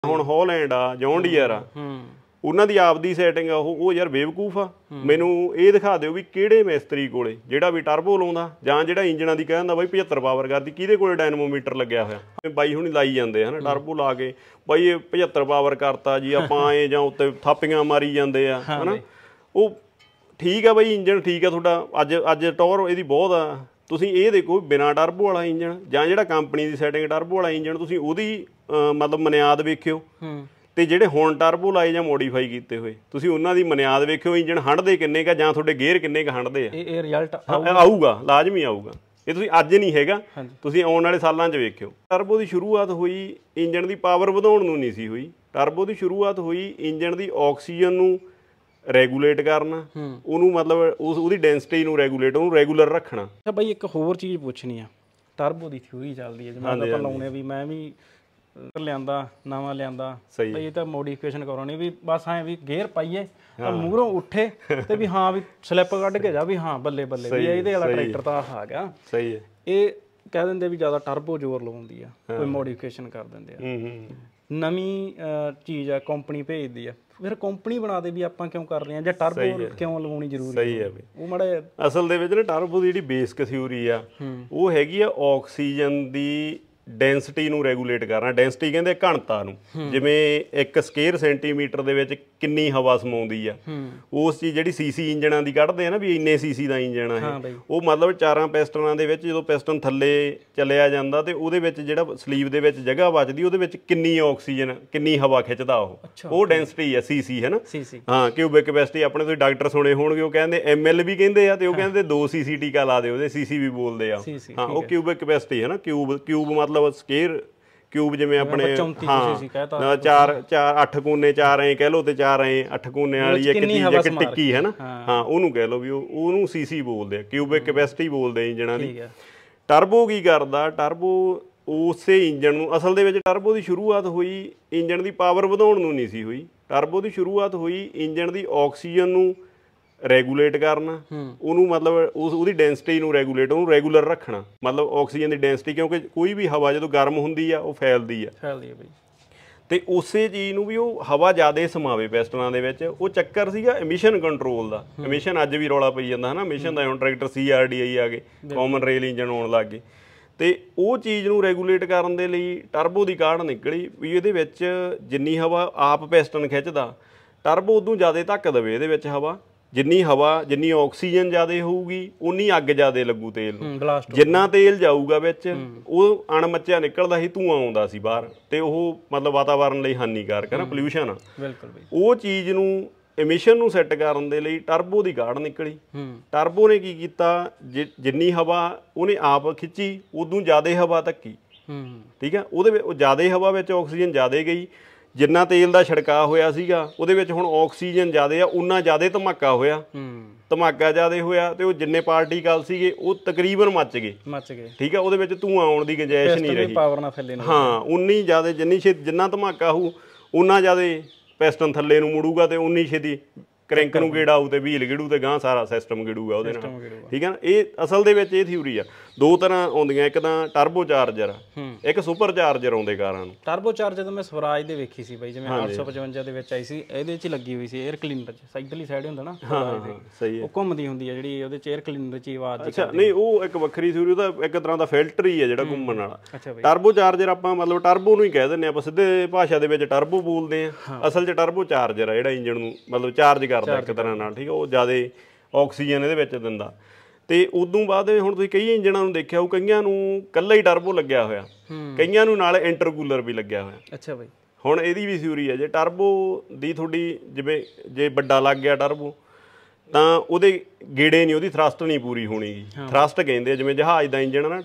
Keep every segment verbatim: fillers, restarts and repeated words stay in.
ਹੁਣ ਹੌਲੈਂਡ ਆ John Deere ਆ ਉਹਨਾਂ ਦੀ ਆਪਦੀ ਸੈਟਿੰਗ ਆ ਉਹ ਉਹ ਯਾਰ ਬੇਵਕੂਫ ਆ। ਮੈਨੂੰ ਇਹ ਦਿਖਾ ਦਿਓ ਵੀ ਕਿਹੜੇ ਮਿਸਤਰੀ ਕੋਲੇ ਜਿਹੜਾ ਵੀ ਟਰਬੋ ਲਾਉਂਦਾ ਜਾਂ ਜਿਹੜਾ ਇੰਜਣਾਂ ਦੀ ਕਹਿੰਦਾ ਬਾਈ ਪਝੱਤਰ ਪਾਵਰ ਕਰਦੀ ਕਿਹਦੇ ਕੋਲੇ ਡਾਇਨਮੋਮੀਟਰ ਲੱਗਿਆ ਹੋਇਆ। ਬਾਈ ਹੁਣੀ ਲਾਈ ਜਾਂਦੇ ਹਨਾ ਟਰਬੋ ਲਾ ਕੇ ਬਾਈ ਇਹ ਪਝੱਤਰ ਪਾਵਰ ਕਰਤਾ ਜੀ ਆਪਾਂ ਆਏ ਜਾਂ ਉੱਤੇ ਥਾਪੀਆਂ ਮਾਰੀ ਜਾਂਦੇ ਆ ਹਨਾ। ਉਹ ਠੀਕ ਆ ਬਾਈ ਇੰਜਣ ਠੀਕ ਆ ਤੁਹਾਡਾ ਅੱਜ ਅੱਜ ਟੌਰ ਇਹਦੀ ਬਹੁਤ ਆ। ਤੁਸੀਂ ਇਹ ਦੇਖੋ ਬਿਨਾਂ ਟਰਬੋ ਵਾਲਾ ਇੰਜਣ ਜਾਂ ਜਿਹੜਾ ਕੰਪਨੀ ਦੀ ਸੈਟਿੰਗ ਟਰਬੋ ਵਾਲਾ ਇੰਜਣ ਤੁਸੀਂ ਉਹਦੀ ਮਤਲਬ ਮਨਿਆਦ ਵੇਖਿਓ ਤੇ ਜਿਹੜੇ ਹੁਣ ਟਰਬੋ ਲਾਏ ਜਾਂ ਮੋਡੀਫਾਈ ਕੀਤੇ ਹੋਏ ਤੁਸੀਂ ਉਹਨਾਂ ਦੀ ਮਨਿਆਦ ਵੇਖਿਓ ਇੰਜਣ ਹੰਢਦੇ ਕਿੰਨੇ ਕਾ ਜਾਂ ਤੁਹਾਡੇ ਗੇਅਰ ਕਿੰਨੇ ਕਾ ਹੰਢਦੇ ਆ। ਇਹ ਰਿਜ਼ਲਟ ਆਊਗਾ ਲਾਜ਼ਮੀ ਆਊਗਾ। ਇਹ ਤੁਸੀਂ ਅੱਜ ਨਹੀਂ ਹੈਗਾ ਤੁਸੀਂ ਆਉਣ ਵਾਲੇ ਸਾਲਾਂ 'ਚ ਵੇਖਿਓ। ਟਰਬੋ ਦੀ ਸ਼ੁਰੂਆਤ ਹੋਈ ਇੰਜਣ ਦੀ ਪਾਵਰ ਵਧਾਉਣ ਨੂੰ ਨਹੀਂ ਸੀ ਹੋਈ। ਟਰਬੋ ਦੀ ਸ਼ੁਰੂਆਤ ਹੋਈ ਇੰਜਣ ਦੀ ਆਕਸੀਜਨ ਨੂੰ ਰੈਗੂਲੇਟ ਕਰਨਾ ਉਹਨੂੰ ਮਤਲਬ ਉਸ ਉਹਦੀ ਡੈਂਸਿਟੀ ਨੂੰ ਰੈਗੂਲੇਟ ਉਹਨੂੰ ਰੈਗੂਲਰ ਰੱਖਣਾ। ਅੱਛਾ ਬਾਈ ਇੱਕ ਹੋਰ ਚੀਜ਼ ਪੁੱਛਣੀ ਆ ਟਰਬੋ ਦੀ ਥਿਊਰੀ ਚੱਲਦੀ ਹੈ ਜਿਵੇਂ ਆਪਾਂ ਲਾਉਣੇ ਵੀ ਮੈਂ ਵੀ ਲਿਆਂਦਾ ਨਵਾਂ ਲਿਆਂਦਾ ਬਈ ਇਹ ਤਾਂ ਮੋਡੀਫਿਕੇਸ਼ਨ ਕਰਾਉਣੀ ਵੀ ਬਸ ਐਂ ਵੀ ਗੇਅਰ ਪਾਈਏ ਤਾਂ ਮੂਹਰੋਂ ਉੱਠੇ ਤੇ ਵੀ ਹਾਂ ਵੀ ਸਲਿੱਪ ਕੱਢ ਕੇ ਜਾ ਵੀ ਹਾਂ ਬੱਲੇ ਬੱਲੇ ਵੀ ਇਹਦੇ ਵਾਲਾ ਟਰੈਕਟਰ ਤਾਂ ਆ ਗਿਆ। ਸਹੀ ਹੈ। ਇਹ ਕਹਿ ਦਿੰਦੇ ਵੀ ਜ਼ਿਆਦਾ ਟਰਬੋ ਜ਼ੋਰ ਲਵਾਉਂਦੀ ਆ ਕੋਈ ਮੋਡੀਫਿਕੇਸ਼ਨ ਕਰ ਦਿੰਦੇ ਆ ਨਵੀਂ ਚੀਜ਼ ਆ ਕੰਪਨੀ ਭੇਜਦੀ ਆ ਫਿਰ ਕੰਪਨੀ ਬਣਾ ਦੇ ਵੀ ਆਪਾਂ ਕਿਉਂ ਕਰ ਰਹੇ ਆ ਜਾਂ ਟਰਬੋ ਕਿਉਂ ਲਵਾਉਣੀ ਜ਼ਰੂਰੀ ਸਹੀ ਹੈ ਬਈ। ਉਹ ਮਾੜਾ ਅਸਲ ਦੇ ਵਿੱਚ ਨਾ ਟਰਬੋ ਦੀ ਜਿਹੜੀ ਬੇਸਿਕ ਥਿਊਰੀ ਆ ਉਹ ਹੈਗੀ ਆ ਆਕਸੀਜਨ ਦੀ ਡੈਂਸਿਟੀ ਨੂੰ ਰੈਗੂਲੇਟ ਕਰਨਾ। ਡੈਂਸਿਟੀ ਕਹਿੰਦੇ ਘਣਤਾ ਨੂੰ ਜਿਵੇਂ ਇੱਕ ਸਕੁਅਰ ਸੈਂਟੀਮੀਟਰ ਦੇ ਵਿੱਚ ਕਿੰਨੀ ਹਵਾ ਸਮਾਉਂਦੀ ਆ ਉਸ ਚੀਜ਼ ਜਿਹੜੀ ਸੀਸੀ ਇੰਜਣਾਂ ਦੀ ਕੱਢਦੇ ਆ ਨਾ ਵੀ ਇੰਨੇ ਸੀਸੀ ਦਾ ਇੰਜਣ ਆ ਇਹ ਉਹ ਮਤਲਬ ਚਾਰਾਂ ਪਿਸਟਨਾਂ ਦੇ ਵਿੱਚ ਜਦੋਂ ਪਿਸਟਨ ਥੱਲੇ ਚੱਲਿਆ ਜਾਂਦਾ ਤੇ ਉਹਦੇ ਵਿੱਚ ਜਿਹੜਾ ਸਲੀਵ ਦੇ ਵਿੱਚ ਜਗ੍ਹਾ ਬਚਦੀ ਉਹਦੇ ਵਿੱਚ ਕਿੰਨੀ ਆਕਸੀਜਨ ਕਿੰਨੀ ਹਵਾ ਖਿੱਚਦਾ ਉਹ ਉਹ ਡੈਂਸਿਟੀ ਆ ਸੀਸੀ ਹੈ ਨਾ। ਹਾਂ ਕਿਊਬਿਕ ਕੈਪੈਸਿਟੀ ਆਪਣੇ ਤੁਸੀਂ ਡਾਕਟਰ ਸੁਣੇ ਹੋਣਗੇ ਉਹ ਕਹਿੰਦੇ ਐਮ ਐਲ ਵੀ ਕਹਿੰਦੇ ਆ ਤੇ ਉਹ ਕਹਿੰਦੇ ਦੋ ਸੀਸੀ ਟੀਕਾ ਲਾ ਦਿਓ ਉਹਦੇ ਸੀਸੀ ਵੀ ਬੋਲਦੇ ਆ। ਹਾਂ ਉਹ ਕਿਊਬਿਕ ਕੈਪੈਸਿਟੀ ਹੈ ਨਾ ਕਿਊਬ ਕਿਊਬ ਮਤਲਬ ਸਕੁਅਰ ਕਿਊਬ ਜਿਵੇਂ ਆਪਣੇ ਹਾਂ ਚਾਰ ਚਾਰ ਅੱਠ ਕੋਨੇ ਚਾਰ ਐਂ ਕਹਿ ਲਓ ਤੇ ਚਾਰ ਐਂ ਅੱਠ ਕੋਨੇ ਵਾਲੀ ਇੱਕ ਚੀਜ਼ ਇੱਕ ਟਿੱਕੀ ਹੈ ਨਾ ਹਾਂ ਉਹਨੂੰ ਕਹਿ ਲਓ ਵੀ ਉਹ ਉਹਨੂੰ ਸੀਸੀ ਬੋਲਦੇ ਆ ਕਿਊਬਿਕ ਕੈਪੈਸਿਟੀ ਬੋਲਦੇ ਇੰਜਣਾਂ ਦੀ। ਟਰਬੋ ਕੀ ਕਰਦਾ ਟਰਬੋ ਉਸੇ ਇੰਜਣ ਨੂੰ ਅਸਲ ਦੇ ਵਿੱਚ ਟਰਬੋ ਦੀ ਸ਼ੁਰੂਆਤ ਹੋਈ ਇੰਜਣ ਦੀ ਪਾਵਰ ਵਧਾਉਣ ਨੂੰ ਨਹੀਂ ਸੀ ਹੋਈ। ਟਰਬੋ ਦੀ ਸ਼ੁਰੂਆਤ ਹੋਈ ਇੰਜਣ ਦੀ ਆਕਸੀਜਨ ਨੂੰ ਰੈਗੂਲੇਟ ਕਰਨਾ ਉਹਨੂੰ ਮਤਲਬ ਉਸ ਉਹਦੀ ਡੈਂਸਿਟੀ ਨੂੰ ਰੈਗੂਲੇਟ ਉਹਨੂੰ ਰੈਗੂਲਰ ਰੱਖਣਾ ਮਤਲਬ ਆਕਸੀਜਨ ਦੀ ਡੈਂਸਿਟੀ ਕਿਉਂਕਿ ਕੋਈ ਵੀ ਹਵਾ ਜਦੋਂ ਗਰਮ ਹੁੰਦੀ ਆ ਉਹ ਫੈਲਦੀ ਆ ਫੈਲਦੀ ਆ ਬਈ ਤੇ ਉਸੇ ਚੀਜ਼ ਨੂੰ ਵੀ ਉਹ ਹਵਾ ਜ਼ਿਆਦਾ ਸਮਾਵੇ ਪਿਸਟਨਾਂ ਦੇ ਵਿੱਚ। ਉਹ ਚੱਕਰ ਸੀਗਾ ਐਮਿਸ਼ਨ ਕੰਟਰੋਲ ਦਾ। ਐਮਿਸ਼ਨ ਅੱਜ ਵੀ ਰੌਲਾ ਪਈ ਜਾਂਦਾ ਹਨਾ ਐਮਿਸ਼ਨ ਦਾ ਹੁਣ tractor C R D I ਆ ਗਏ ਕਾਮਨ ਰੇਲ ਇੰਜਨ ਆਉਣ ਲੱਗ ਗਏ ਤੇ ਉਹ ਚੀਜ਼ ਨੂੰ ਰੈਗੂਲੇਟ ਕਰਨ ਦੇ ਲਈ ਟਰਬੋ ਦੀ ਕਾਢ ਨਿਕਲੀ ਵੀ ਇਹਦੇ ਵਿੱਚ ਜਿੰਨੀ ਹਵਾ ਆਪ ਪਿਸਟਨ ਖਿੱਚਦਾ ਟਰਬੋ ਉਦੋਂ ਜ਼ਿਆਦਾ ਧੱਕ ਦੇਵੇ ਇਹਦੇ ਵਿੱਚ ਹਵਾ ਜਿੰਨੀ ਹਵਾ ਜਿੰਨੀ ਆਕਸੀਜਨ ਜ਼ਿਆਦਾ ਹੋਊਗੀ ਉਨੀ ਅੱਗ ਜ਼ਿਆਦਾ ਲੱਗੂ ਤੇਲ ਨੂੰ ਜਿੰਨਾ ਤੇਲ ਜਾਊਗਾ ਵਿੱਚ ਉਹ ਅਣਮੱਚਿਆ ਨਿਕਲਦਾ ਸੀ ਧੂੰਆਂ ਆਉਂਦਾ ਸੀ ਬਾਹਰ ਤੇ ਉਹ ਮਤਲਬ ਵਾਤਾਵਰਨ ਲਈ ਹਾਨੀਕਾਰਕ ਹੈ ਨਾ ਪੋਲਿਊਸ਼ਨ ਆ। ਉਹ ਚੀਜ਼ ਨੂੰ ਐਮਿਸ਼ਨ ਨੂੰ ਸੈੱਟ ਕਰਨ ਦੇ ਲਈ ਟਰਬੋ ਦੀ ਕਾਢ ਨਿਕਲੀ। ਟਰਬੋ ਨੇ ਕੀ ਕੀਤਾ ਜਿੰਨੀ ਹਵਾ ਉਹਨੇ ਆਪ ਖਿੱਚੀ ਉਦੋਂ ਜ਼ਿਆਦਾ ਹਵਾ ਧੱਕੀ ਠੀਕ ਆ ਉਹਦੇ ਵਿੱਚ ਉਹ ਜ਼ਿਆਦਾ ਹਵਾ ਵਿੱਚ ਆਕਸੀਜਨ ਜ਼ਿਆਦਾ ਗਈ ਜਿੰਨਾ ਤੇਲ ਦਾ ਛਿੜਕਾਅ ਹੋਇਆ ਸੀਗਾ ਉਹਦੇ ਵਿੱਚ ਹੁਣ ਆਕਸੀਜਨ ਜ਼ਿਆਦਾ ਆ ਉਨਾ ਜ਼ਿਆਦਾ ਧਮਾਕਾ ਹੋਇਆ ਧਮਾਕਾ ਜ਼ਿਆਦਾ ਹੋਇਆ ਤੇ ਉਹ ਜਿੰਨੇ ਪਾਰਟੀਕਲ ਸੀਗੇ ਉਹ ਤਕਰੀਬਨ ਮੱਚ ਗਏ ਮੱਚ ਗਏ ਠੀਕ ਆ ਉਹਦੇ ਵਿੱਚ ਧੂੰਆਂ ਆਉਣ ਦੀ ਗੁੰਜਾਇਸ਼ ਨਹੀਂ ਰਹੀ। ਹਾਂ ਉਨੀ ਜ਼ਿਆਦਾ ਜਿੰਨੀ ਛੇਤੀ ਜਿੰਨਾ ਧਮਾਕਾ ਹੋਊ ਉਨਾ ਜ਼ਿਆਦਾ ਪਿਸਟਨ ਥੱਲੇ ਨੂੰ ਮੁੜੂਗਾ ਤੇ ਉਨੀ ਛੇਤੀ ਕਰੰਕ ਨੂੰ ਗੇੜਾ ਆਊ ਤੇ ਵੀਲ ਗਿੜੂ ਤੇ ਗਾਂ ਸਾਰਾ ਸਿਸਟਮ ਗਿੜੂਗਾ ਉਹਦੇ ਨਾਲ ਠੀਕ ਹੈ ਨਾ। ਇਹ ਅਸਲ ਦੇ ਵਿੱਚ ਇਹ ਥਿਊਰੀ ਆ। ਦੋ ਤਰ੍ਹਾਂ ਆਉਂਦੀਆਂ ਇੱਕ ਤਾਂ ਟਰਬੋ ਚਾਰਜਰ ਇੱਕ ਸੁਪਰ ਚਾਰਜਰ ਆਉਂਦੇ ਕਾਰਾਂ ਨੂੰ। ਟਰਬੋ ਚਾਰਜਰ ਤਾਂ ਮੈਂ ਸਵਰਾਜ ਦੇ ਵੇਖੀ ਸੀ ਬਾਈ ਜਿਵੇਂ ਅੱਠ ਸੌ ਪਚਵੰਜਾ ਦੇ ਵਿੱਚ ਆਈ ਸੀ ਇਹਦੇ 'ਚ ਲੱਗੀ ਹੋਈ ਸੀ 에ਅਰ ਕਲੀਨਰ 'ਚ ਸਾਈਡਲੀ ਸਾਈਡ ਹੁੰਦਾ ਨਾ ਸਹੀ ਹੈ ਉਹ ਘੁੰਮਦੀ ਹੁੰਦੀ ਆ ਜਿਹੜੀ ਉਹਦੇ 'ਚ 에ਅਰ ਕਲੀਨਰ 'ਚ ਆਵਾਜ਼। ਅੱਛਾ ਨਹੀਂ ਉਹ ਇੱਕ ਵੱਖਰੀ ਥਿਊਰੀ ਉਹਦਾ ਇੱਕ ਤਰ੍ਹਾਂ ਦਾ ਫਿਲਟਰ ਹੀ ਹੈ ਜਿਹੜਾ ਘੁੰਮਣ ਵਾਲਾ। ਟਰਬੋ ਚਾਰਜਰ ਆਪਾਂ ਮਤਲਬ ਟਰਬੋ ਨੂੰ ਹੀ ਕਹਿ ਦਿੰਦੇ ਆਪਾਂ ਸਿੱਧੇ ਭਾਸ਼ਾ ਦੇ ਵਿੱਚ ਟਰਬੋ ਬੋਲਦੇ ਆ ਅਸਲ 'ਚ ਟਰਬੋ ਚਾਰਜਰ ਆ ਜਿਹੜਾ ਇੰਜਣ ਨੂੰ ਮਤਲਬ ਚਾਰਜ ਕਰਦਾ ਇੱਕ ਤਰ੍ਹਾਂ ਨਾਲ ਠੀਕ ਆ ਉਹ ਜ਼ਿਆਦਾ ਆਕਸੀਜਨ ਇਹਦੇ ਵਿੱਚ ਦਿੰਦਾ। ਤੇ ਉਦੋਂ ਬਾਅਦ ਹੁਣ ਤੁਸੀਂ ਕਈ ਇੰਜਣਾਂ ਨੂੰ ਦੇਖਿਆ ਉਹ ਕਈਆਂ ਨੂੰ ਇਕੱਲਾ ਹੀ ਟਰਬੋ ਲੱਗਿਆ ਹੋਇਆ ਕਈਆਂ ਨੂੰ ਨਾਲ ਇੰਟਰਕੂਲਰ ਵੀ ਲੱਗਿਆ ਹੋਇਆ। ਅੱਛਾ ਬਾਈ ਹੁਣ ਇਹਦੀ ਵੀ ਥਿਊਰੀ ਹੈ ਜੇ ਟਰਬੋ ਦੀ ਤੁਹਾਡੀ ਜਿਵੇਂ ਜੇ ਵੱਡਾ ਲੱਗ ਗਿਆ ਟਰਬੋ ਤਾਂ ਉਹਦੇ ਗੇੜੇ ਨਹੀਂ ਉਹਦੀ ਥਰਸਟ ਨਹੀਂ ਪੂਰੀ ਹੋਣੀਗੀ। ਥਰਸਟ ਕਹਿੰਦੇ ਜਿਵੇਂ ਜਹਾਜ਼ ਦਾ ਇੰਜਣ ਨਾ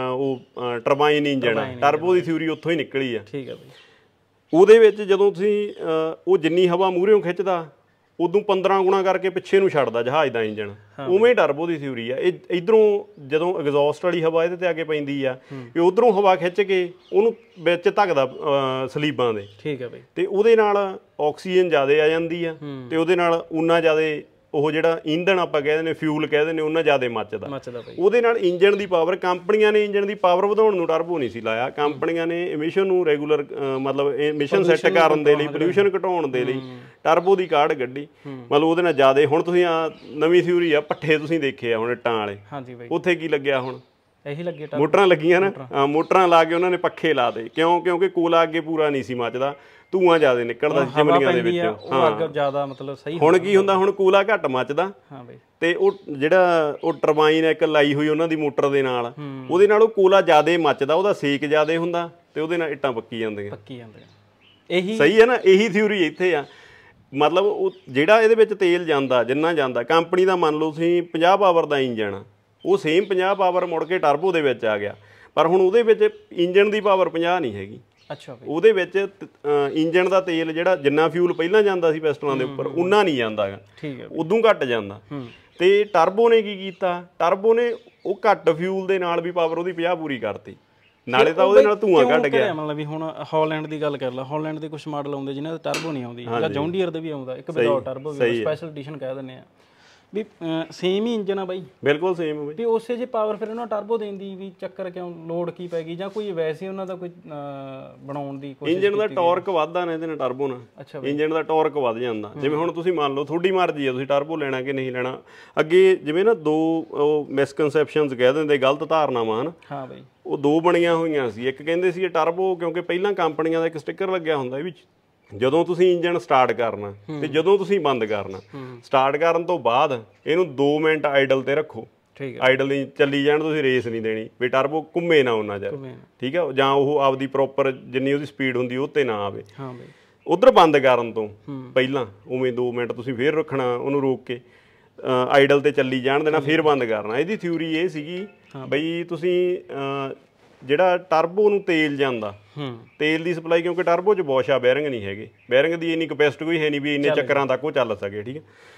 ਉਹ ਟਰਬਾਈਨ ਇੰਜਣ ਆ ਟਰਬੋ ਦੀ ਥਿਊਰੀ ਉੱਥੋਂ ਹੀ ਨਿਕਲੀ ਆ। ਠੀਕ ਹੈ ਬਾਈ ਉਹਦੇ ਵਿੱਚ ਜਦੋਂ ਤੁਸੀਂ ਉਹ ਜਿੰਨੀ ਹਵਾ ਮੂਹਰਿਓਂ ਖਿੱਚਦਾ ਉਦੋਂ ਪੰਦਰਾਂ ਗੁਣਾ ਕਰਕੇ ਪਿੱਛੇ ਨੂੰ ਛੱਡਦਾ ਜਹਾਜ਼ ਦਾ ਇੰਜਣ ਉਵੇਂ ਹੀ ਟਰਬੋ ਦੀ ਥਿਊਰੀ ਆ। ਇਹ ਇੱਧਰੋਂ ਜਦੋਂ ਐਗਜ਼ੌਸਟ ਵਾਲੀ ਹਵਾ ਇਹਦੇ ਤੇ ਆ ਕੇ ਪੈਂਦੀ ਆ ਇਹ ਉੱਧਰੋਂ ਹਵਾ ਖਿੱਚ ਕੇ ਉਹਨੂੰ ਵਿੱਚ ਧੱਕਦਾ ਸਲੀਬਾਂ ਦੇ। ਠੀਕ ਹੈ ਬਈ ਤੇ ਉਹਦੇ ਨਾਲ ਆਕਸੀਜਨ ਜ਼ਿਆਦਾ ਆ ਜਾਂਦੀ ਆ ਤੇ ਉਹਦੇ ਨਾਲ ਉਨਾ ਜ਼ਿਆਦਾ ਉਹ ਜਿਹੜਾ ਈਂਧਣ ਆਪਾਂ ਕਹਿੰਦੇ ਨੇ ਫਿਊਲ ਕਹਿੰਦੇ ਨੇ ਉਹਨਾਂ ਜ਼ਿਆਦਾ ਮੱਚਦਾ ਮੱਚਦਾ ਬਈ ਉਹਦੇ ਨਾਲ ਇੰਜਣ ਦੀ ਪਾਵਰ ਕੰਪਨੀਆਂ ਨੇ ਇੰਜਣ ਦੀ ਪਾਵਰ ਵਧਾਉਣ ਨੂੰ ਟਰਬੋ ਨਹੀਂ ਸੀ ਲਾਇਆ ਕੰਪਨੀਆਂ ਨੇ ਐਮਿਸ਼ਨ ਨੂੰ ਰੈਗੂਲਰ ਮਤਲਬ ਐਮਿਸ਼ਨ ਸੈੱਟ ਕਰਨ ਦੇ ਲਈ ਪੋਲਿਊਸ਼ਨ ਘਟਾਉਣ ਦੇ ਲਈ ਟਰਬੋ ਦੀ ਕਾਢ ਕੱਢੀ ਮਤਲਬ ਉਹਦੇ ਨਾਲ ਜ਼ਿਆਦਾ ਹੁਣ ਤੁਸੀਂ ਆ ਨਵੀਂ ਥਿਊਰੀ ਆ ਪੱਠੇ ਤੁਸੀਂ ਦੇਖੇ ਆ ਹੁਣ ਇੱਟਾਂ ਵਾਲੇ ਹਾਂਜੀ ਬਈ ਉੱਥੇ ਕੀ ਲੱਗਿਆ ਹੁਣ ਇਹੀ ਲੱਗੇ ਮੋਟਰਾਂ ਲੱਗੀਆਂ ਨਾ ਮੋਟਰਾਂ ਲਾ ਕੇ ਉਹਨਾਂ ਨੇ ਪੱਖੇ ਲਾ ਦੇ ਕਿਉਂ ਕਿਉਂਕਿ ਕੋਲਾ ਅੱਗੇ ਪੂਰਾ ਨਹੀਂ ਸੀ ਮੱਚਦਾ ਧੂਆਂ ਜ਼ਿਆਦਾ ਨਿਕਲਦਾ ਸੀ ਚਿਮਨੀਆਂ ਦੇ ਵਿੱਚ ਹਾਂ ਅੱਗੇ ਜ਼ਿਆਦਾ ਮਤਲਬ ਸਹੀ ਹੁਣ ਕੀ ਹੁੰਦਾ ਹੁਣ ਕੋਲਾ ਘੱਟ ਮੱਚਦਾ ਹਾਂ ਬਈ ਤੇ ਉਹ ਜਿਹੜਾ ਉਹ ਟਰਬਾਈਨ ਇੱਕ ਲਾਈ ਹੋਈ ਉਹਨਾਂ ਦੀ ਮੋਟਰ ਦੇ ਨਾਲ ਉਹਦੇ ਨਾਲ ਉਹ ਕੋਲਾ ਜ਼ਿਆਦਾ ਮੱਚਦਾ ਉਹਦਾ ਸੇਕ ਜ਼ਿਆਦਾ ਹੁੰਦਾ ਤੇ ਉਹਦੇ ਨਾਲ ਇੱਟਾਂ ਪੱਕੀ ਜਾਂਦੀਆਂ ਪੱਕੀ ਜਾਂਦੀਆਂ ਇਹੀ ਸਹੀ ਹੈ ਨਾ ਇਹੀ ਥਿਊਰੀ ਇੱਥੇ ਆ ਮਤਲਬ ਉਹ ਜਿਹੜਾ ਇਹਦੇ ਵਿੱਚ ਤੇਲ ਜਾਂਦਾ ਜਿੰਨਾ ਜਾਂਦਾ ਕੰਪਨੀ ਦਾ ਮੰਨ ਲਓ ਤੁਸੀਂ ਪੰਜਾਹ ਪਾਵਰ ਦਾ ਇੰਜਣ ਉਹ ਸੇਮ ਪੰਜਾਹ ਪਾਵਰ ਮੁੜ ਕੇ ਟਰਬੋ ਦੇ ਵਿੱਚ ਆ ਗਿਆ ਪਰ ਹੁਣ ਉਹਦੇ ਵਿੱਚ ਇੰਜਣ ਦੀ ਪਾਵਰ ਪੰਜਾਹ ਨਹੀਂ ਹੈਗੀ ਅੱਛਾ ਬਈ ਉਹਦੇ ਵਿੱਚ ਇੰਜਣ ਦਾ ਤੇਲ ਜਿਹੜਾ ਜਿੰਨਾ ਫਿਊਲ ਪਹਿਲਾਂ ਜਾਂਦਾ ਸੀ ਪਿਸਟਨਾਂ ਦੇ ਉੱਪਰ ਉਨਾ ਨਹੀਂ ਜਾਂਦਾ ਗਾ ਠੀਕ ਹੈ ਉਦੋਂ ਘੱਟ ਜਾਂਦਾ ਤੇ ਟਰਬੋ ਨੇ ਕੀ ਕੀਤਾ ਟਰਬੋ ਨੇ ਉਹ ਘੱਟ ਫਿਊਲ ਦੇ ਨਾਲ ਵੀ ਪਾਵਰ ਉਹਦੀ ਪੰਜਾਹ ਪੂਰੀ ਕਰਤੀ ਨਾਲੇ ਤਾਂ ਉਹਦੇ ਨਾਲ ਧੂਆਂ ਕੱਢ ਗਿਆ ਮਤਲਬ ਵੀ ਹੁਣ ਹਾਲੈਂਡ ਦੀ ਗੱਲ ਕਰ ਲਾ ਹਾਲੈਂਡ ਦੇ ਕੁਝ ਮਾਡਲ ਆਉਂਦੇ ਜਿਨ੍ਹਾਂ ਦਾ ਟਰਬੋ ਨਹੀਂ ਆਉਂਦੀ ਜਾਂ ਜੌਨ ਡੀਅਰ ਦੇ ਵੀ ਆਉਂਦਾ ਇੱਕ ਵਿਦਆਊਟ ਟਰਬੋ ਵੀ ਸਪੈਸ਼ਲ ਐਡੀਸ਼ਨ ਕਹਿ ਦਿੰਦੇ ਆ ਵੀ ਸੇਮ ਹੀ ਇੰਜਨ ਆ ਬਾਈ ਬਿਲਕੁਲ ਸੇਮ ਬਈ ਵੀ ਉਸੇ ਜੇ ਪਾਵਰ ਫਿਰ ਉਹਨਾਂ ਟਰਬੋ ਦੇਂਦੀ ਵੀ ਚੱਕਰ ਕਿਉਂ ਲੋਡ ਕੀ ਪੈ ਗਈ ਜਾਂ ਕੋਈ ਵੈਸੇ ਉਹਨਾਂ ਦਾ ਕੋਈ ਬਣਾਉਣ ਦੀ ਕੋਸ਼ਿਸ਼ ਇੰਜਨ ਦਾ ਟਾਰਕ ਵੱਧਦਾ ਨਾ ਇਹਦੇ ਨਾਲ ਟਰਬੋ ਨਾਲ ਅੱਛਾ ਇੰਜਨ ਦਾ ਟਾਰਕ ਵੱਧ ਜਾਂਦਾ ਜਿਵੇਂ ਹੁਣ ਤੁਸੀਂ ਮੰਨ ਲਓ ਤੁਹਾਡੀ ਮਰਜ਼ੀ ਆ ਤੁਸੀਂ ਟਰਬੋ ਲੈਣਾ ਕਿ ਨਹੀਂ ਲੈਣਾ ਅੱਗੇ ਜਿਵੇਂ ਨਾ ਦੋ ਉਹ ਮਿਸਕਨਸੈਪਸ਼ਨਸ ਕਹਿ ਦਿੰਦੇ ਗਲਤ ਧਾਰਨਾਵਾਂ ਹਨ ਹਾਂ ਬਈ ਉਹ ਦੋ ਬਣੀਆਂ ਹੋਈਆਂ ਸੀ ਇੱਕ ਕਹਿੰਦੇ ਸੀ ਇਹ ਟਰਬੋ ਕਿਉਂਕਿ ਪਹਿਲਾਂ ਕੰਪਨੀਆਂ ਦਾ ਇੱਕ ਸਟicker ਲੱਗਿਆ ਹੁੰਦਾ ਇਹ ਵਿੱਚ ਜਦੋਂ ਤੁਸੀਂ ਇੰਜਨ ਸਟਾਰਟ ਕਰਨਾ ਤੇ ਜਦੋਂ ਤੁਸੀਂ ਬੰਦ ਕਰਨਾ ਸਟਾਰਟ ਕਰਨ ਤੋਂ ਬਾਅਦ ਇਹਨੂੰ ਦੋ ਮਿੰਟ ਆਈਡਲ ਤੇ ਰੱਖੋ ਠੀਕ ਹੈ ਆਈਡਲ ਨਹੀਂ ਚੱਲੀ ਜਾਣ ਤੁਸੀਂ ਰੇਸ ਨਹੀਂ ਦੇਣੀ ਵੀ ਟਰਬੋ ਘੁੰਮੇ ਨਾ ਉਹਨਾਂ ਚਿਰ ਠੀਕ ਹੈ ਜਾਂ ਉਹ ਆਪਦੀ ਪ੍ਰੋਪਰ ਜਿੰਨੀ ਉਹਦੀ ਸਪੀਡ ਹੁੰਦੀ ਉਹ ਤੇ ਨਾ ਆਵੇ ਹਾਂ ਬਈ ਉਧਰ ਬੰਦ ਕਰਨ ਤੋਂ ਪਹਿਲਾਂ ਉਵੇਂ ਦੋ ਮਿੰਟ ਤੁਸੀਂ ਫੇਰ ਰੱਖਣਾ ਉਹਨੂੰ ਰੋਕ ਕੇ ਆਈਡਲ ਤੇ ਚੱਲੀ ਜਾਣ ਦੇਣਾ ਫੇਰ ਬੰਦ ਕਰਨਾ ਇਹਦੀ ਥਿਊਰੀ ਇਹ ਸੀਗੀ ਬਈ ਤੁਸੀਂ ਜਿਹੜਾ ਟਰਬੋ ਨੂੰ ਤੇਲ ਜਾਂਦਾ ਤੇਲ ਦੀ ਸਪਲਾਈ ਕਿਉਂਕਿ ਟਰਬੋ 'ਚ ਬੋਸ਼ਾ ਬੈਰਿੰਗ ਨਹੀਂ ਹੈਗੇ ਬੈਰਿੰਗ ਦੀ ਇੰਨੀ ਕਪੈਸਿਟੀ ਕੋਈ ਹੈ ਨਹੀਂ ਵੀ ਇੰਨੇ ਚੱਕਰਾਂ ਤੱਕ ਉਹ ਚੱਲ ਸਕੇ ਠੀਕ ਹੈ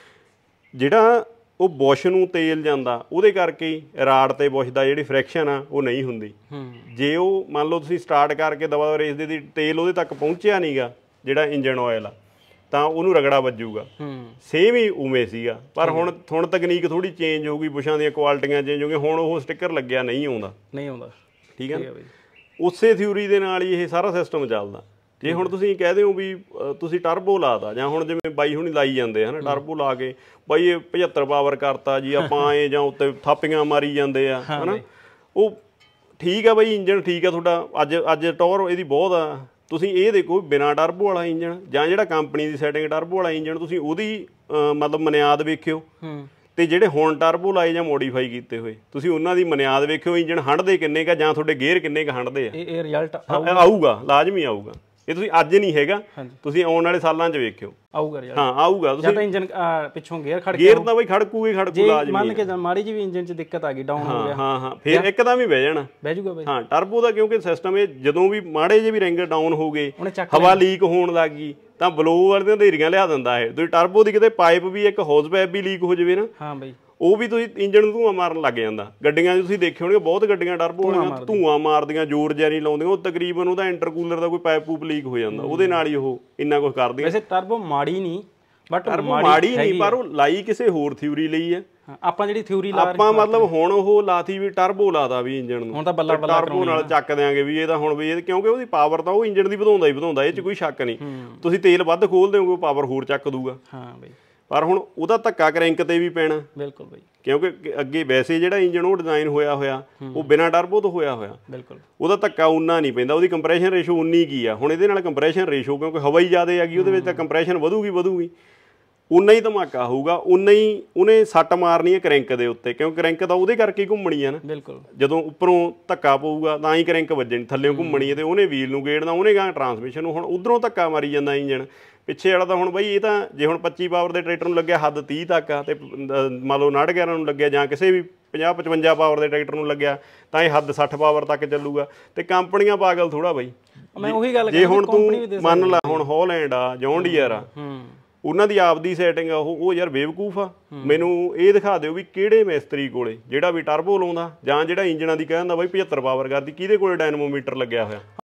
ਜਿਹੜਾ ਉਹ ਬੁਸ਼ ਨੂੰ ਤੇਲ ਜਾਂਦਾ ਉਹਦੇ ਕਰਕੇ ਹੀ ਰਾਡ ਤੇ ਬੁਸ਼ ਦਾ ਜਿਹੜੀ ਫ੍ਰਿਕਸ਼ਨ ਆ ਉਹ ਨਹੀਂ ਹੁੰਦੀ ਜੇ ਉਹ ਮੰਨ ਲਓ ਤੁਸੀਂ ਸਟਾਰਟ ਕਰਕੇ ਦਵਾ ਰੇਸ ਦੇ ਦੀ ਤੇਲ ਉਹਦੇ ਤੱਕ ਪਹੁੰਚਿਆ ਨਹੀਂਗਾ ਜਿਹੜਾ ਇੰਜਨ ਆਇਲ ਆ ਤਾਂ ਉਹਨੂੰ ਰਗੜਾ ਵੱਜੂਗਾ ਸੇਮ ਹੀ ਉਵੇਂ ਸੀਗਾ ਪਰ ਹੁਣ ਹੁਣ ਤਕਨੀਕ ਥੋੜੀ ਚੇਂਜ ਹੋ ਗਈ ਬੁਸ਼ਾਂ ਦੀਆਂ ਕੁਆਲਿਟੀਆਂ ਚੇਂਜ ਹੋ ਗਈਆਂ ਹੁਣ ਉਹ ਸਟicker ਲੱਗਿਆ ਨਹੀਂ ਆਉਂਦਾ ਨਹੀਂ ਆਉਂਦਾ ਠੀਕ ਹੈ ਉਸੇ ਥਿਊਰੀ ਦੇ ਨਾਲ ਹੀ ਇਹ ਸਾਰਾ ਸਿਸਟਮ ਚੱਲਦਾ ਜੇ ਹੁਣ ਤੁਸੀਂ ਕਹਿ ਦਿਓ ਵੀ ਤੁਸੀਂ ਟਰਬੋ ਲਾਤਾ ਜਾਂ ਹੁਣ ਜਿਵੇਂ ਬਾਈ ਹੁਣੀ ਲਾਈ ਜਾਂਦੇ ਹਨਾ ਟਰਬੋ ਲਾ ਕੇ ਬਾਈ ਇਹ ਪਝੱਤਰ ਪਾਵਰ ਕਰਤਾ ਜੀ ਆਪਾਂ ਆਏ ਜਾਂ ਉੱਤੇ ਥਾਪੀਆਂ ਮਾਰੀ ਜਾਂਦੇ ਆ ਹਨਾ ਉਹ ਠੀਕ ਆ ਬਾਈ ਇੰਜਣ ਠੀਕ ਆ ਤੁਹਾਡਾ ਅੱਜ ਅੱਜ ਟੌਰ ਇਹਦੀ ਬਹੁਤ ਆ ਤੁਸੀਂ ਇਹ ਦੇਖੋ ਬਿਨਾਂ ਟਰਬੋ ਵਾਲਾ ਇੰਜਣ ਜਾਂ ਜਿਹੜਾ ਕੰਪਨੀ ਦੀ ਸੈਟਿੰਗ ਟਰਬੋ ਵਾਲਾ ਇੰਜਣ ਤੁਸੀਂ ਉਹਦੀ ਮਤਲਬ ਬੁਨਿਆਦ ਵੇਖਿਓ ਤੇ ਜਿਹੜੇ ਹੁਣ ਟਰਬੋ ਲਾਏ ਜਾਂ ਮੋਡੀਫਾਈ ਕੀਤੇ ਹੋਏ ਤੁਸੀਂ ਉਹਨਾਂ ਦੀ ਬੁਨਿਆਦ ਵੇਖਿਓ ਇੰਜਣ ਹੰਢਦੇ ਕਿੰਨੇ ਕਾ ਜਾਂ ਤੁਹਾਡੇ ਗੇਅਰ ਕਿੰਨੇ ਕ ਹੰਢਦੇ ਆ ਇਹ ਰਿਜ਼ਲਟ ਆਊਗਾ ਲਾਜ਼ਮੀ ਆਊਗਾ ਇਹ ਤੁਸੀਂ ਅੱਜ ਨਹੀਂ ਹੈਗਾ ਤੁਸੀਂ ਆਉਣ ਵਾਲੇ ਸਾਲਾਂ 'ਚ ਵੇਖਿਓ ਆਊਗਾ ਰਿਜ਼ਲਟ ਹਾਂ ਆਊਗਾ ਤੁਸੀਂ ਜਾਂ ਇੰਜਨ ਪਿੱਛੋਂ ਗੇਅਰ ਖੜ ਗੇਅਰ ਤਾਂ ਬਈ ਖੜਕੂਗੇ ਖੜਕੂ ਲਾਜ਼ਮੀ ਮੰਨ ਕੇ ਮਾੜੀ ਜਿਹੀ ਇੰਜਨ 'ਚ ਦਿੱਕਤ ਆ ਗਈ ਡਾਊਨ ਹੋ ਗਿਆ ਹਾਂ ਹਾਂ ਫਿਰ ਇੱਕਦਮ ਹੀ ਬਹਿ ਜਾਣਾ ਬਹਿ ਜੂਗਾ ਬਈ ਹਾਂ ਟਰਬੋ ਦਾ ਕਿਉਂਕਿ ਸਿਸਟਮ ਇਹ ਜਦੋਂ ਵੀ ਮਾੜੇ ਜਿਹੇ ਵੀ ਰਿੰਗ ਡਾਊਨ ਹੋ ਗਏ ਹਵਾ ਲੀਕ ਹੋਣ ਲੱਗ ਗਈ ਤਾਂ ਬਲੋ ਵਾਲੀਆਂ ਢੇਰੀਆਂ ਲਿਆ ਦਿੰਦਾ ਇਹ ਤੁਸੀਂ ਟਰਬੋ ਦੀ ਕਿਤੇ ਪਾਈਪ ਵੀ ਇੱਕ ਹੌਜ਼ ਪਾਈਪ ਵੀ ਲੀਕ ਹੋ ਜਾਵੇ ਨਾ ਹਾਂ ਬਈ ਉਹ ਵੀ ਤੁਸੀਂ ਇੰਜਣ ਨੂੰ ਧੂਆਂ ਮਾਰਨ ਲੱਗ ਜਾਂਦਾ ਗੱਡੀਆਂ 'ਚ ਤੁਸੀਂ ਦੇਖੇ ਹੋਣਗੇ ਬਹੁਤ ਗੱਡੀਆਂ ਟਰਬੋ ਵਾਲੀਆਂ ਧੂਆਂ ਮਾਰਦੀਆਂ ਜ਼ੋਰ ਜੈਰੀ ਲਾਉਂਦੀਆਂ ਉਹ ਤਕਰੀਬਨ ਉਹਦਾ ਇੰਟਰਕੂਲਰ ਦਾ ਕੋਈ ਪਾਈਪ ਪੂਪ ਲੀਕ ਹੋ ਜਾਂਦਾ ਉਹਦੇ ਨਾਲ ਹੀ ਉਹ ਇੰਨਾ ਕੁਝ ਕਰਦੀਆਂ ਵੈਸੇ ਟਰਬੋ ਮਾੜੀ ਨਹੀਂ ਬਟ ਮਾੜੀ ਨਹੀਂ ਪਰ ਉਹ ਲਾਈ ਕਿਸੇ ਹੋਰ ਥਿਊਰੀ ਲਈ ਆ ਆਪਾਂ ਜਿਹੜੀ ਥਿਊਰੀ ਲਾ ਆਪਾਂ ਮਤਲਬ ਹੁਣ ਉਹ ਲਾਤੀ ਵੀ ਟਰਬੋ ਲਾਦਾ ਵੀ ਇੰਜਣ ਨੂੰ ਹੁਣ ਤਾਂ ਬੱਲਾ ਬੱਲਾ ਟਰਬੋ ਨਾਲ ਚੱਕ ਦਿਆਂਗੇ ਵੀ ਇਹਦਾ ਹੁਣ ਵੀ ਇਹ ਕਿਉਂਕਿ ਉਹਦੀ ਪਾਵਰ ਤਾਂ ਉਹ ਇੰਜਣ ਦੀ ਵਧਾਉਂਦਾ ਹੀ ਵਧਾਉਂਦਾ ਇਹ 'ਚ ਕੋਈ ਸ਼ੱਕ ਨਹੀਂ ਤੁਸੀਂ ਤੇਲ ਵੱਧ ਖੋਲ ਦਿਓਗੇ ਉਹ ਪਾਵਰ ਹੋਰ ਚੱਕ ਦੂਗਾ ਹਾਂ ਬਈ ਪਰ ਹੁਣ ਉਹਦਾ ਧੱਕਾ ਕਰੈਂਕ ਤੇ ਵੀ ਪੈਣਾ ਬਿਲਕੁਲ ਬਈ ਕਿਉਂਕਿ ਅੱਗੇ ਵੈਸੇ ਜਿਹੜਾ ਇੰਜਣ ਉਹ ਡਿਜ਼ਾਈਨ ਹੋਇਆ ਹੋਇਆ ਉਹ ਬਿਨਾਂ ਟਰਬੋ ਤੋਂ ਹੋਇਆ ਹੋਇਆ ਬਿਲਕੁਲ ਉਹਦਾ ਧੱਕਾ ਉਨਾ ਨਹੀਂ ਪੈਂਦਾ ਉਹਦੀ ਕੰਪਰੈਸ਼ਨ ਰੇਸ਼ੋ ਉਨੀ ਕੀ ਆ ਹੁਣ ਇਹਦੇ ਨਾਲ ਕੰਪਰੈਸ਼ਨ ਰੇਸ਼ੋ ਕਿਉਂਕਿ ਹਵਾ ਹੀ ਜ਼ਿਆਦਾ ਹੈਗੀ ਉਹਦੇ ਵਿੱਚ ਤਾਂ ਕੰਪਰੈਸ਼ਨ ਵਧੂਗੀ ਵਧੂਗੀ ਉਨਾ ਹੀ ਧਮਾਕਾ ਹੋਊਗਾ ਉਨਾ ਹੀ ਉਹਨੇ ਸੱਟ ਮਾਰਨੀ ਹੈ ਕਰੈਂਕ ਦੇ ਉੱਤੇ ਕਿਉਂਕਿ ਕਰੈਂਕ ਤਾਂ ਉਹਦੇ ਕਰਕੇ ਹੀ ਘੁੰਮਣੀ ਆ ਨਾ ਬਿਲਕੁਲ ਜਦੋਂ ਉੱਪਰੋਂ ਧੱਕਾ ਪਊਗਾ ਤਾਂ ਹੀ ਕਰੈਂਕ ਵੱਜਣੀ ਥੱਲੇੋਂ ਘੁੰਮਣੀ ਹੈ ਤੇ ਉਹਨੇ ਵੀਲ ਨੂੰ ਗੇੜਨਾ ਉਹਨੇ ਗਾਂ ਟਰਾਂਸਮਿਸ਼ਨ ਨੂੰ ਹੁਣ ਉਧਰੋਂ ਧੱਕਾ ਮਾਰੀ ਜਾਂਦਾ ਇੰਜਣ ਪਿੱਛੇ ਵਾਲਾ ਤਾਂ ਹੁਣ ਬਈ ਇਹ ਤਾਂ ਜੇ ਹੁਣ ਪੱਚੀ ਪਾਵਰ ਦੇ ਟਰੈਕਟਰ ਨੂੰ ਲੱਗਿਆ ਹੱਦ ਤੀਹ ਤੱਕ ਆ ਤੇ ਮੰਨ ਲਓ ਉਨਾਹਠ ਗਿਆਰਾਂ ਨੂੰ ਲੱਗਿਆ ਜਾਂ ਕਿਸੇ ਵੀ ਪੰਜਾਹ ਪਚਵੰਜਾ ਪਾਵਰ ਦੇ ਟਰੈਕਟਰ ਨੂੰ ਲੱਗਿਆ ਤਾਂ ਇਹ ਹੱਦ ਸੱਠ ਪਾਵਰ ਤੱਕ ਚੱਲੂਗਾ ਤੇ ਕੰਪਨੀਆਂ ਪਾਗਲ ਥੋੜਾ ਬਈ ਮੈਂ ਉਹੀ ਗੱਲ ਜੇ ਹੁਣ ਤੂੰ ਮੰਨ ਲਾ ਹੁਣ ਹਾਲੈਂਡ ਆ ਜੌਨ ਡੀਅਰ ਆ ਉਹਨਾਂ ਦੀ ਆਪਦੀ ਸੈਟਿੰਗ ਆ ਉਹ ਉਹ ਯਾਰ ਬੇਵਕੂਫ ਆ ਮੈਨੂੰ ਇਹ ਦਿਖਾ ਦਿਓ ਵੀ ਕਿਹੜੇ ਮਿਸਤਰੀ ਕੋਲੇ ਜਿਹੜਾ ਵੀ ਟਰਬੋ ਲਾਉਂਦਾ ਜਾਂ ਜਿਹੜਾ ਇੰਜਨਾਂ ਦੀ ਕਹਿੰਦਾ ਬਈ ਪਝੱਤਰ ਪਾਵਰ ਕਰਦੀ ਕਿਹਦੇ ਕੋਲੇ ਡਾਇਨਮੋਮੀਟਰ ਲੱਗਿਆ ਹੋਇਆ